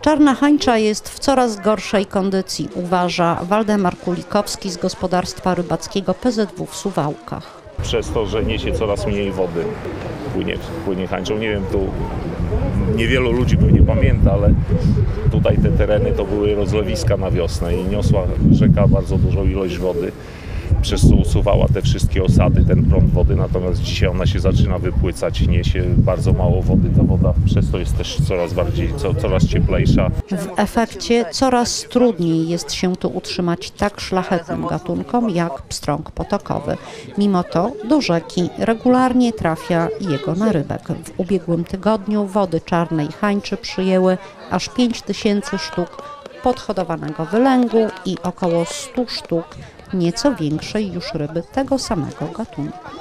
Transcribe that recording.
Czarna hańcza jest w coraz gorszej kondycji, uważa Waldemar Kulikowski z gospodarstwa rybackiego PZW w Suwałkach. Przez to, że niesie coraz mniej wody, płynie hańczą. Nie wiem, tu niewielu ludzi pewnie pamięta, ale tutaj te tereny to były rozlewiska na wiosnę i niosła rzeka bardzo dużą ilość wody, przez co usuwała te wszystkie osady, ten prąd wody, natomiast dzisiaj ona się zaczyna wypłycać, niesie bardzo mało wody, ta woda przez to jest też coraz cieplejsza. W efekcie coraz trudniej jest się tu utrzymać tak szlachetnym gatunkom jak pstrąg potokowy. Mimo to do rzeki regularnie trafia jego narybek. W ubiegłym tygodniu wody czarnej hańczy przyjęły aż 5000 sztuk podhodowanego wylęgu i około 100 sztuk nieco większej już ryby tego samego gatunku.